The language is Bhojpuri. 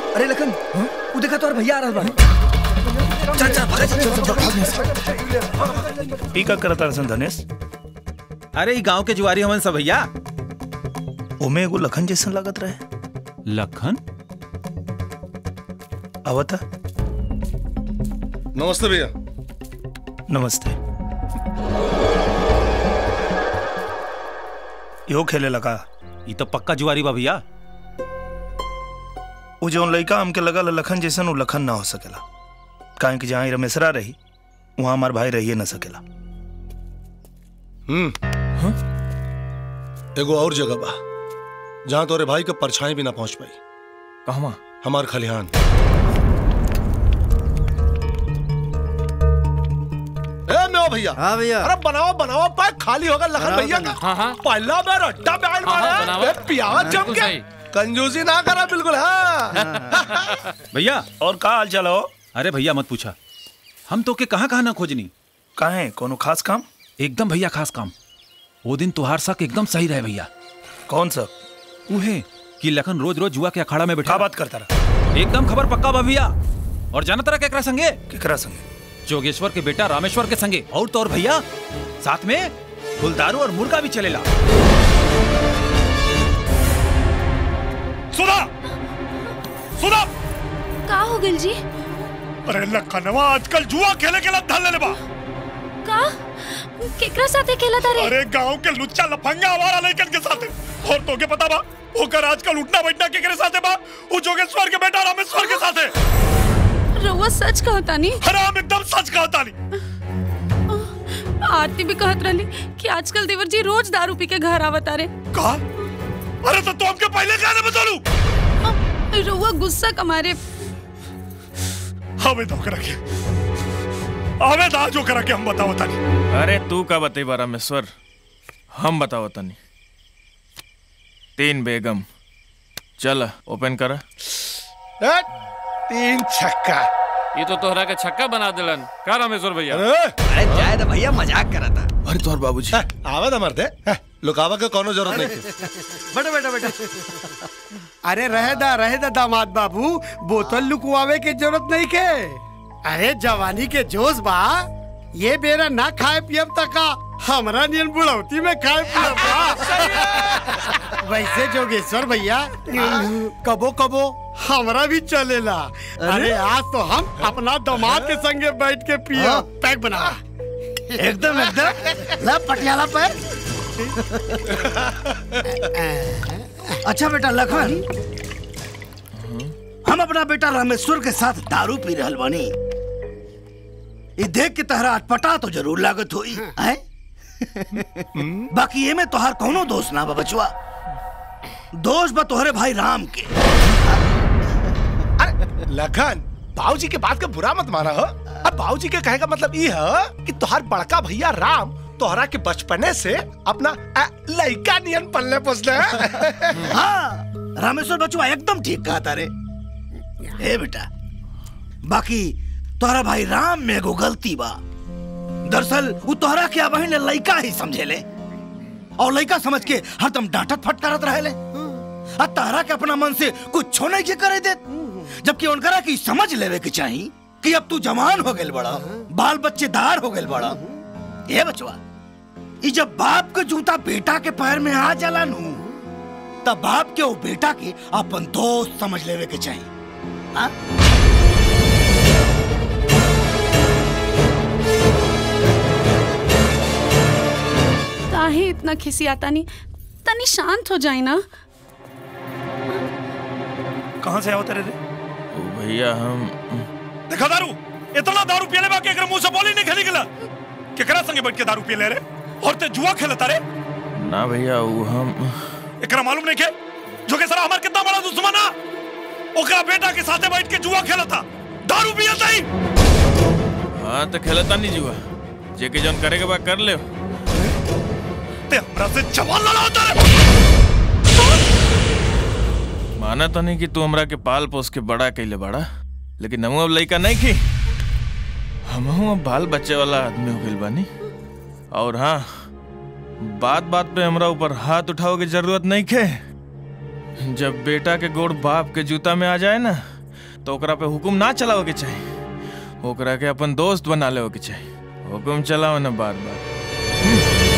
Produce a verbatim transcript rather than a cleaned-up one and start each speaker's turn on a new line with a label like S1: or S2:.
S1: अरे लखन, वो देखा तो भैया आ रहा है। चल चल
S2: टीका करता रसन धनेश।
S3: अरे ये गांव के जुआरी हमन सब भैया।
S2: ओमे एगो लखन जैसन लागत रहे।
S3: लखन?
S2: आवता।
S4: नमस्ते भैया।
S2: नमस्ते। यो खेले लगा।
S3: ये तो पक्का जुआरी बा भैया।
S2: वो जो लड़का हमके लगा लखन जैसन वो लखन ना हो सकेला। काहे कि जहाँ रमेशरा रही वहां हमार भाई रहिए न सकेला।
S4: हम्म एगो और जगह बा जहां तोरे भाई के परछाई भी ना पहुंच पाई।
S3: कहवा?
S4: हमार खलिहान। ए मेरा भैया।
S5: हाँ भैया।
S4: अरे बनाओ बनाओ पाए खाली होगा लखन भैया का।
S6: हाँ हाँ।
S4: पहला बार अड्डा बैंड मारा प्याज जम के कंजूसी ना करा बिल्कुल। हाँ
S3: भैया
S2: और का हाल चाल हो?
S3: अरे भैया मत पूछा, हम तो के कहाँ कहाँ ना खोजनी।
S2: काहे कोनो खास काम?
S3: एकदम भैया खास काम। वो दिन तुहार शक एकदम सही रहे भैया।
S2: कौन सा?
S3: उहे कि लखन रोज रोज जुआ के अखाड़ा में बैठा
S2: बात करता रहा।
S3: एकदम खबर पक्का बा भैया। और जाना तरह केकरा संगे?
S2: केकरा संगे?
S3: जोगेश्वर के बेटा रामेश्वर के संगे। और तो और भैया साथ में गुलदारू और मुर्गा भी चलेला।
S2: सुना सुना
S7: का हो गइल जी?
S2: अरे लखनवा आजकल जुआ खेले के लत धल ले बा।
S7: का केकरा साथे खेलत रे?
S2: अरे गांव के लुच्चा लफंगा आवारा लइकन के साथे। और तोके पता बा ओकर आजकल उठना बैठना केकरे साथे बा? वो जोगेश्वर के बेटा रामेश्वर के साथे।
S7: रउआ सच कहता नी?
S2: हराम एकदम सच कहता नी।
S7: आरती भी कहत रहली कि आजकल देवर जी रोज दारू पी के घर आवता रे।
S2: का? अरे तो तू हमके पहले क्या ना बतलू?
S7: रउआ गुस्सा कमारे।
S2: हमें तो करा के हमें दा जो करा के हम बताओ तानी।
S6: अरे तू का बतेबा रामेश्वर, हम बताओ तानी। तीन बेगम चल ओपन करा।
S4: तीन छक्का।
S6: ये तो तोहरा के छक्का बना दिलन का रामेश्वर भैया?
S1: अरे जाए तो भैया मजाक करा था।
S4: अरे तोहर बाबूजी आवा था मरते लुकावा के कोनो जरूरत नहीं।
S1: बेटा बेटा बेटा
S5: अरे रहे दा रहे दा दामाद बाबू, बोतल लुकवावे के जरूरत नहीं के। अरे जवानी के जोश बा, ये बेरा ना खाए पियब तका हमरा नियन बुढ़ौती में खाए पियब बा। वैसे जोगेश्वर भैया कबो कबो हमरा भी चलेला। अरे आज तो हम अपना दामाद के संगे बैठ के पिया। पैक बना
S1: एकदम एकदम ला पटियाला पे। अच्छा बेटा लखन, हम अपना बेटा रामेश्वर के साथ दारू पी रहल बानी। ये देख के तहरा अटपटा तो जरूर लागत होई है? बाकी ये में तोहार कोनो दोष ना बा बचवा। दोष बा तोहरे भाई राम के।
S4: अरे लखन बाबूजी के बात का बुरा मत माना हो। अब बाबूजी के कहे का मतलब ये है कि तोहार बड़का भैया राम तोहरा के बचपने से अपना लड़का नियन पलने पोसले।
S1: हाँ रामेश्वर बचवा एकदम ठीक कहा तारे। ए बेटा बाकी तोहरा भाई राम में एगो गलती बा। दरअसल वो तोहरा के बहन लड़का ही समझेले और लड़का समझ के हरदम डांटत फटकारत रहेले। आ तोहरा के अपना मन से कुछ छो नहीं के करे दे, जबकि उनकरा की समझ लेवे के चाहिए कि अब तू जवान हो गइल बड़ा, बाल बच्चेदार हो गइल बड़ा। ए बचवा ई जब बाप के जूता बेटा के पैर में आ जाला नू, तब बाप के वो बेटा के अपन दोस्त समझ लेवे के चाहिए। हाँ?
S7: काहे इतना खिसियाता नहीं? तनी शांत हो जाए ना।
S2: कहाँ से आवत रे?
S6: ओ भैया हम
S2: देखा दारू इतना दारू पियले बा के एकरा मुंह से बोली नहीं खेली गला। केकरा संगे बैठ के दारू पी ले रे? और ते जुआ खेलता रे?
S6: ना भैया वो हम
S2: एकरा मालूम नहीं के जो के सरा हमार कितना बड़ा दुश्मन है। ओकरा बेटा के साथे बैठ के जुआ खेलता, दारू पियता ही।
S6: हाँ तो खेलता नहीं जुआ, जे के जन करे के बा कर ले।
S2: ते हमरा से जवान लड़ाता रे।
S6: माना तो नहीं कि तू हमरा के पाल पोस के बड़ा कैले बड़ा, लेकिन हम अब लड़का नहीं की। हम अब बाल बच्चे वाला आदमी हो गइल बानी। और हाँ बात बात पे हमरा ऊपर हाथ उठाओ की जरूरत नहीं खे। जब बेटा के गोड़ बाप के जूता में आ जाए ना तो ओकरा पे हुकुम ना चलावे के चाहिए, ओकरा के अपन दोस्त बना लेवे के चाहिए। हुकुम चलाओ ना बार बार।